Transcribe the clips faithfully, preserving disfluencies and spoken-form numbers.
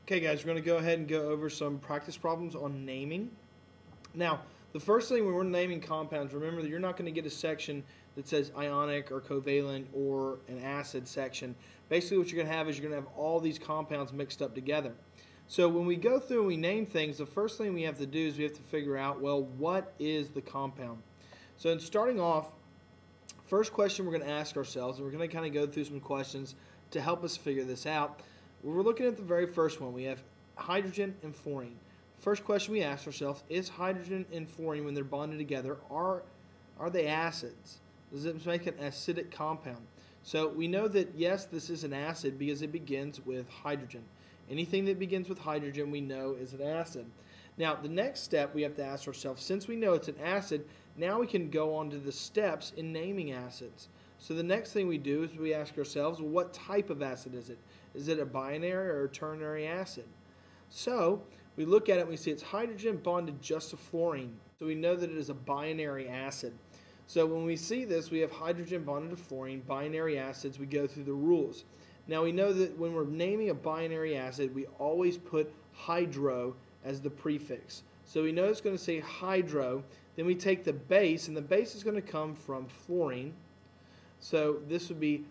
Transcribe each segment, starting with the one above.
Okay guys, we're going to go ahead and go over some practice problems on naming. Now, the first thing when we're naming compounds, remember that you're not going to get a section that says ionic or covalent or an acid section. Basically what you're going to have is you're going to have all these compounds mixed up together. So when we go through and we name things, the first thing we have to do is we have to figure out, well, what is the compound? So in starting off, first question we're going to ask ourselves, and we're going to kind of go through some questions to help us figure this out. We're looking at the very first one. We have hydrogen and fluorine. First question we ask ourselves, is hydrogen and fluorine, when they're bonded together, are, are they acids? Does it make an acidic compound? So we know that yes, this is an acid because it begins with hydrogen. Anything that begins with hydrogen we know is an acid. Now the next step we have to ask ourselves, since we know it's an acid, now we can go on to the steps in naming acids. So the next thing we do is we ask ourselves, well, what type of acid is it? Is it a binary or a ternary acid? So we look at it and we see it's hydrogen bonded just to fluorine. So we know that it is a binary acid. So when we see this, we have hydrogen bonded to fluorine, binary acids, we go through the rules. Now we know that when we're naming a binary acid, we always put hydro as the prefix. So we know it's going to say hydro, then we take the base, and the base is going to come from fluorine. So this would be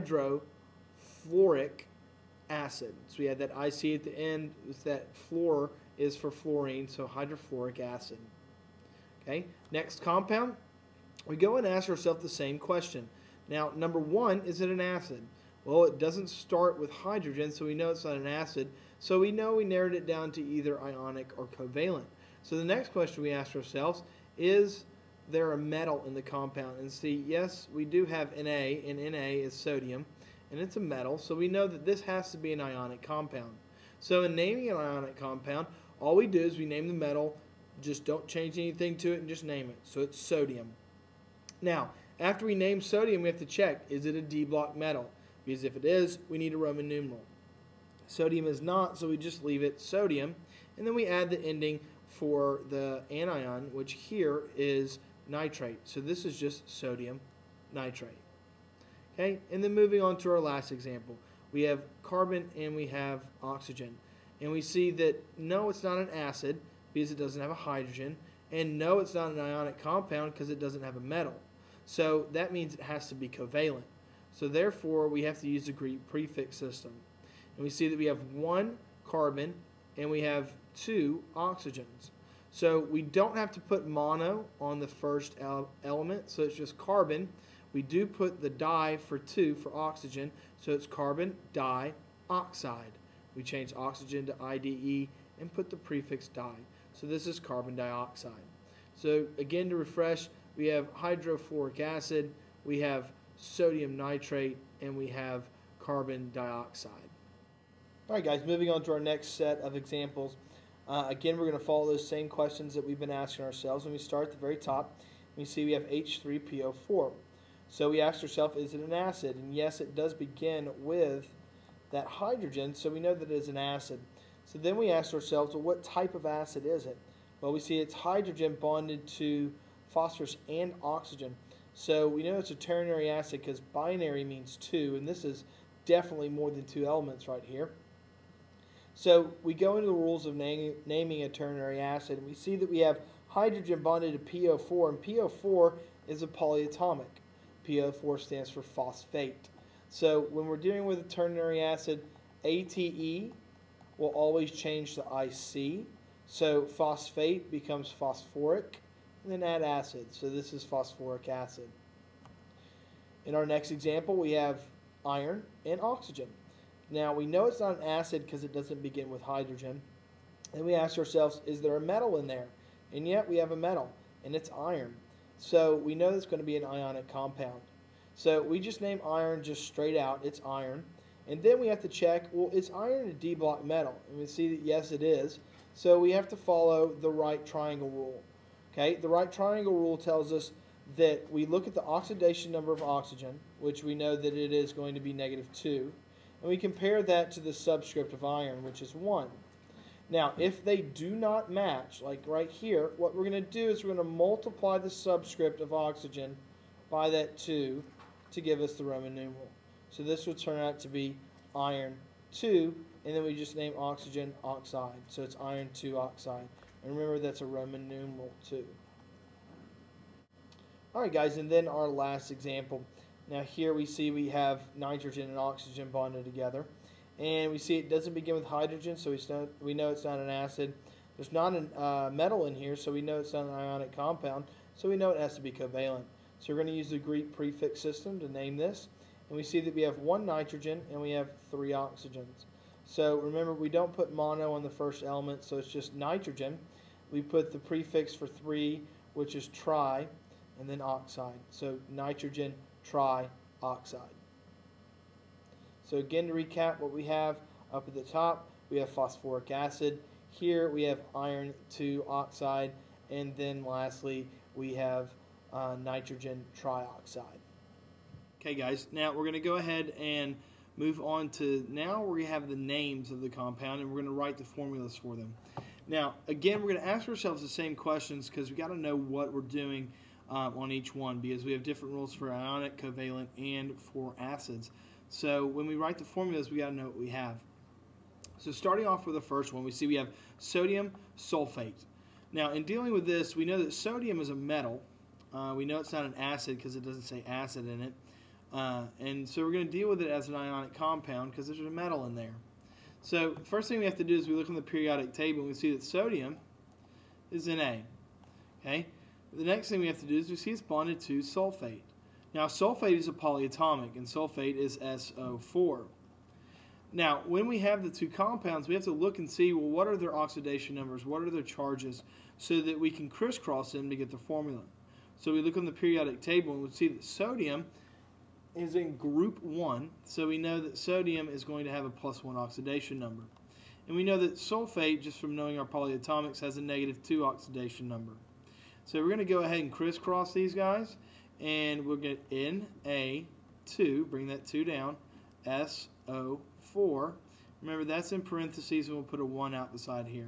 hydrofluoric acid. So we had that I C at the end, that fluor is for fluorine, so hydrofluoric acid. Okay, next compound, we go and ask ourselves the same question. Now, number one, is it an acid? Well, it doesn't start with hydrogen, so we know it's not an acid. So we know we narrowed it down to either ionic or covalent. So the next question we ask ourselves, is there a metal in the compound? And see, yes, we do have Na, and Na is sodium, and it's a metal, so we know that this has to be an ionic compound. So in naming an ionic compound, all we do is we name the metal, just don't change anything to it and just name it. So it's sodium. Now, after we name sodium, we have to check, is it a D block metal? Because if it is, we need a Roman numeral. Sodium is not, so we just leave it sodium, and then we add the ending for the anion, which here is nitrate. So this is just sodium nitrate. Okay, and then moving on to our last example, we have carbon and we have oxygen, and we see that no, it's not an acid because it doesn't have a hydrogen, and no, it's not an ionic compound because it doesn't have a metal. So that means it has to be covalent. So therefore we have to use the Greek prefix system, and we see that we have one carbon and we have two oxygens. So we don't have to put mono on the first element, so it's just carbon. We do put the di for two for oxygen, so it's carbon dioxide. We change oxygen to I D E and put the prefix di. So this is carbon dioxide. So again, to refresh, we have hydrofluoric acid, we have sodium nitrate, and we have carbon dioxide. All right, guys, moving on to our next set of examples. Uh, again, we're going to follow those same questions that we've been asking ourselves. When we start at the very top, we see we have H three P O four. So we asked ourselves, is it an acid? And yes, it does begin with that hydrogen, so we know that it is an acid. So then we asked ourselves, well, what type of acid is it? Well, we see it's hydrogen bonded to phosphorus and oxygen. So we know it's a ternary acid because binary means two, and this is definitely more than two elements right here. So we go into the rules of naming, naming a ternary acid, and we see that we have hydrogen bonded to P O four, and P O four is a polyatomic. P O four stands for phosphate. So when we're dealing with a ternary acid, A T E will always change to I C. So phosphate becomes phosphoric, and then add acid. So this is phosphoric acid. In our next example, we have iron and oxygen. Now we know it's not an acid because it doesn't begin with hydrogen. And we ask ourselves, is there a metal in there? And yet we have a metal, and it's iron. So we know it's going to be an ionic compound. So we just name iron just straight out, it's iron. And then we have to check, well, is iron a D block metal? And we see that yes, it is. So we have to follow the right triangle rule. Okay, the right triangle rule tells us that we look at the oxidation number of oxygen, which we know that it is going to be negative two, and we compare that to the subscript of iron, which is one. Now, if they do not match, like right here, what we're going to do is we're going to multiply the subscript of oxygen by that two to give us the Roman numeral. So this would turn out to be iron two, and then we just name oxygen oxide. So it's iron two oxide. And remember, that's a Roman numeral two. All right, guys, and then our last example. Now here we see we have nitrogen and oxygen bonded together. And we see it doesn't begin with hydrogen, so we know, we know it's not an acid. There's not a uh, metal in here, so we know it's not an ionic compound, so we know it has to be covalent. So we're going to use the Greek prefix system to name this. And we see that we have one nitrogen and we have three oxygens. So remember, we don't put mono on the first element, so it's just nitrogen. We put the prefix for three, which is tri, and then oxide. So nitrogen trioxide. So again, to recap what we have up at the top, we have phosphoric acid. Here we have iron two oxide, and then lastly we have uh, nitrogen trioxide. Okay, guys, now we're going to go ahead and move on to now we have the names of the compound, and we're going to write the formulas for them. Now, again, we're going to ask ourselves the same questions because we got to know what we're doing um, on each one, because we have different rules for ionic, covalent, and for acids. So when we write the formulas, we got to know what we have. So starting off with the first one, we see we have sodium sulfate. Now, in dealing with this, we know that sodium is a metal. Uh, we know it's not an acid because it doesn't say acid in it. Uh, and so we're going to deal with it as an ionic compound because there's a metal in there. So first thing we have to do is we look on the periodic table and we see that sodium is in A. Okay. The next thing we have to do is we see it's bonded to sulfate. Now sulfate is a polyatomic and sulfate is S O four. Now when we have the two compounds, we have to look and see, well, what are their oxidation numbers, what are their charges, so that we can crisscross them to get the formula. So we look on the periodic table and we see that sodium is in group one, so we know that sodium is going to have a plus one oxidation number. And we know that sulfate, just from knowing our polyatomics, has a negative two oxidation number. So we're going to go ahead and crisscross these guys, and we'll get N A two, bring that two down, S O four. Remember, that's in parentheses, and we'll put a one out the side here.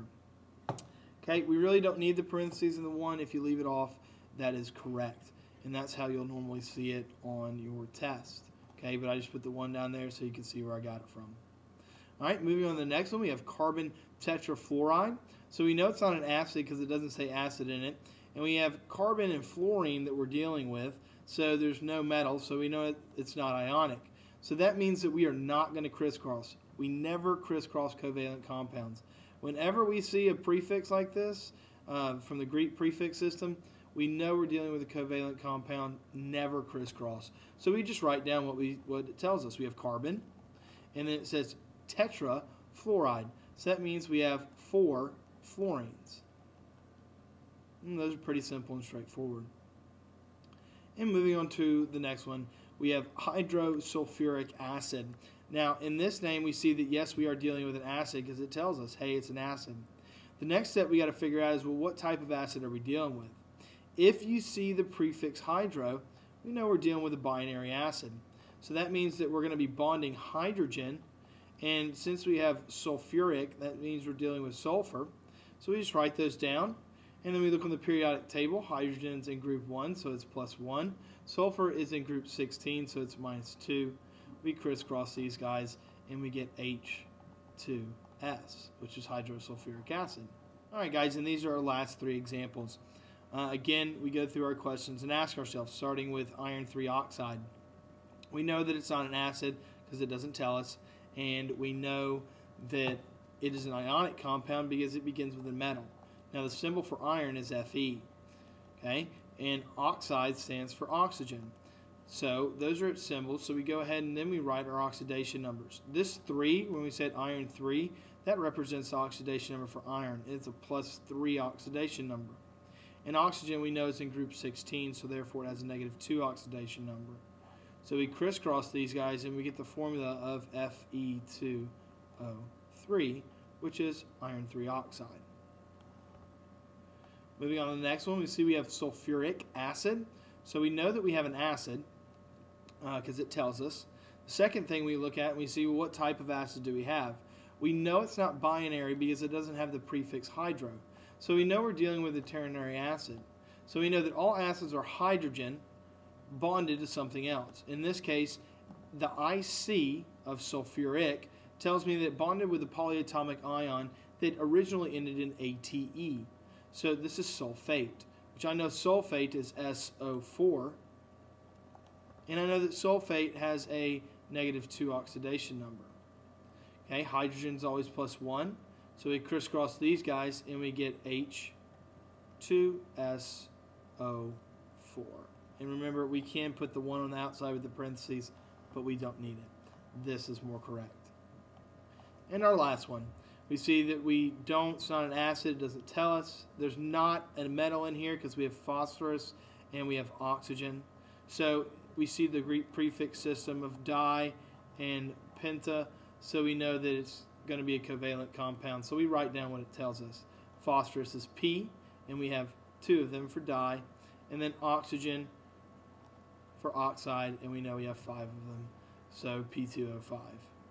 Okay, we really don't need the parentheses in the one. If you leave it off, that is correct. And that's how you'll normally see it on your test. Okay, but I just put the one down there so you can see where I got it from. All right, moving on to the next one, we have carbon tetrafluoride. So we know it's not an acid because it doesn't say acid in it. And we have carbon and fluorine that we're dealing with, so there's no metal, so we know it, it's not ionic. So that means that we are not going to crisscross. We never crisscross covalent compounds. Whenever we see a prefix like this uh, from the Greek prefix system, we know we're dealing with a covalent compound, never crisscross. So we just write down what we what it tells us. We have carbon, and then it says tetrafluoride. So that means we have four fluorines. And those are pretty simple and straightforward. And moving on to the next one, we have hydrosulfuric acid. Now, in this name, we see that, yes, we are dealing with an acid because it tells us, hey, it's an acid. The next step we got to figure out is, well, what type of acid are we dealing with? If you see the prefix hydro, we know we're dealing with a binary acid. So that means that we're going to be bonding hydrogen, and since we have sulfuric, that means we're dealing with sulfur. So we just write those down, and then we look on the periodic table. Hydrogen is in group one, so it's plus one. Sulfur is in group sixteen, so it's minus two. We crisscross these guys, and we get H two S, which is hydrosulfuric acid. All right, guys, and these are our last three examples. Uh, again, we go through our questions and ask ourselves, starting with iron three oxide. We know that it's not an acid because it doesn't tell us, and we know that it is an ionic compound because it begins with a metal. Now, the symbol for iron is Fe, okay? And oxide stands for oxygen. So those are its symbols, so we go ahead and then we write our oxidation numbers. This three, when we said iron three, that represents the oxidation number for iron. It's a plus three oxidation number. And oxygen we know is in group sixteen, so therefore it has a negative two oxidation number. So we crisscross these guys and we get the formula of F E two O three, which is iron three oxide. Moving on to the next one, we see we have sulfuric acid. So we know that we have an acid because uh, it tells us. The second thing we look at, and we see, well, what type of acid do we have? We know it's not binary because it doesn't have the prefix hydro. So we know we're dealing with a ternary acid. So we know that all acids are hydrogen bonded to something else. In this case, the I C of sulfuric tells me that it bonded with a polyatomic ion that originally ended in A T E. So this is sulfate, which I know sulfate is S O four. And I know that sulfate has a negative two oxidation number. Okay, hydrogen's always plus one. So we crisscross these guys and we get H two S O four. And remember, we can put the one on the outside with the parentheses, but we don't need it. This is more correct. And our last one. We see that we don't, it's not an acid, it doesn't tell us. There's not a metal in here because we have phosphorus and we have oxygen. So we see the Greek prefix system of di and penta, so we know that it's going to be a covalent compound. So we write down what it tells us. Phosphorus is P, and we have two of them for di, and then oxygen for oxide, and we know we have five of them, so P two O five.